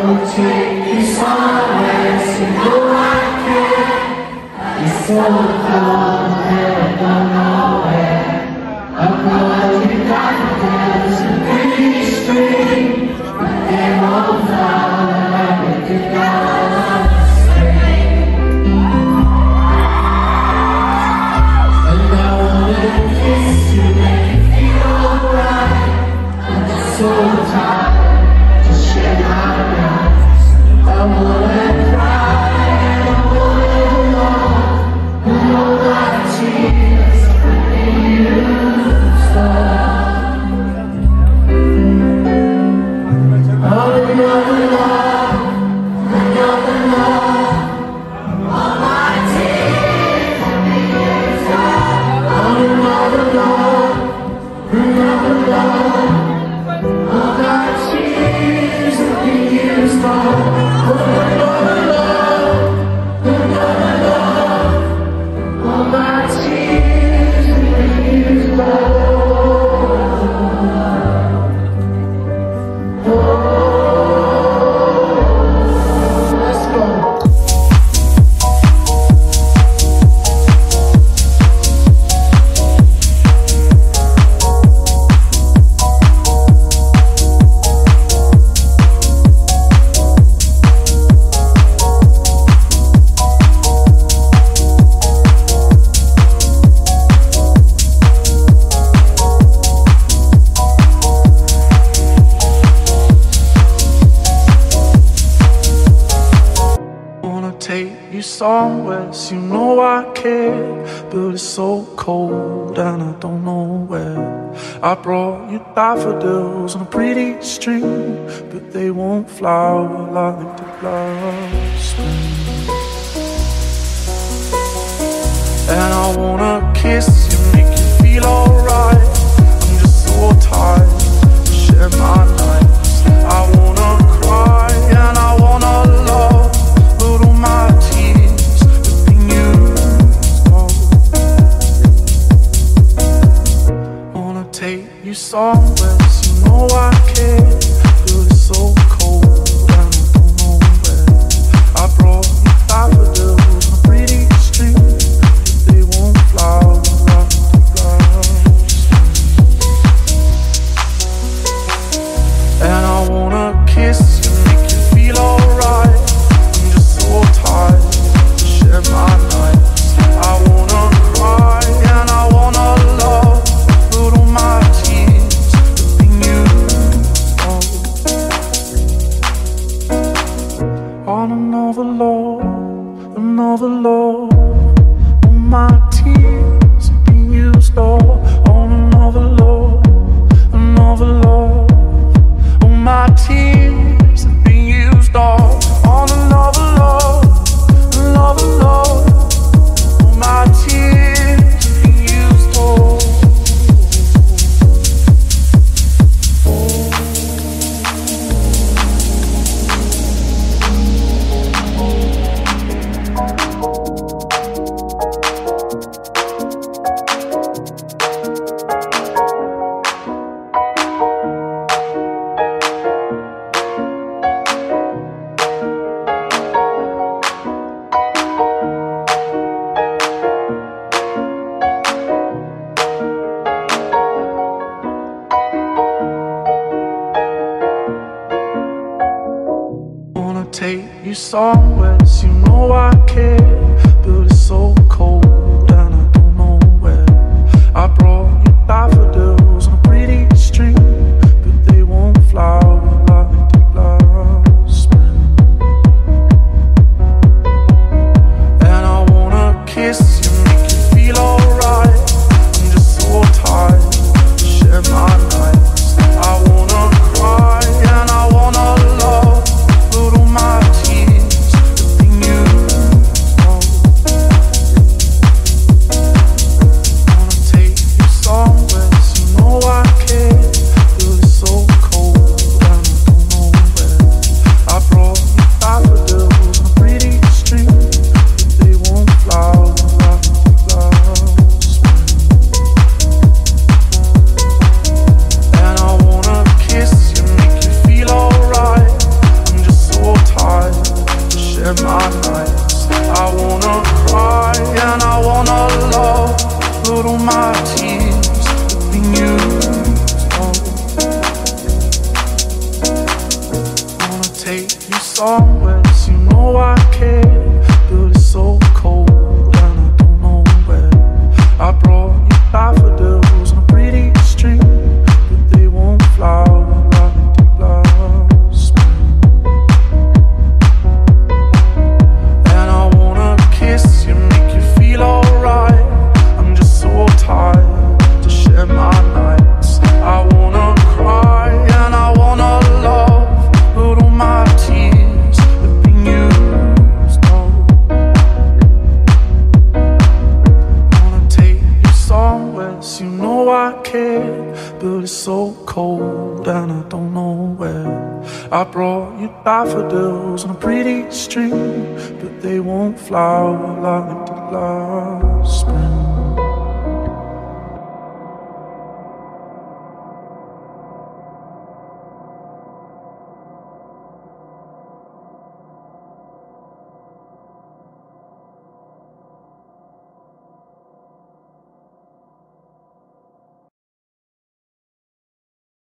You know I care, but it's so cold and I don't know where. I brought you daffodils on a pretty string, but they won't flower like the last spring. And I wanna kiss you, make you feel alright. I'm just so tired to share my nights. I wanna cry and I wanna love, but all my tears have been used up. Wanna take you somewhere, so you know I care, but it's so cold and I don't know where. I brought you daffodils on a pretty string, but they won't flower like the flowers. And I wanna kiss you, make you feel alright. I'm just so tired to share my nights. I wanna cry and I wanna love, but all my tears have been used up on another love, another love. All my tears have been used up on another love, another love. All my tears have been used up on another love, another love. All my tears have been used up. Wanna take you somewhere, so you know I care, but it's so cold and I don't know where. I brought you daffodils on a pretty string, but they won't flower like the last spring. And I wanna kiss you, make you feel alright. I'm just so tired to share my nights. I wanna cry and I wanna love, but all my tears have been used up. Wanna take you take you somewhere, 'cause you know I care, but it's so cold and I don't know where. I brought you daffodils on a pretty string, but they won't flower like they did last spring. And I wanna kiss you, make you feel alright. I'm just so tired to share my nights. I wanna cry and I wanna love, but all my tears have been used up. Wanna take you somewhere, so you know I care, but it's so cold and I don't know where. I brought you daffodils on a pretty string, but they won't flower like they did last.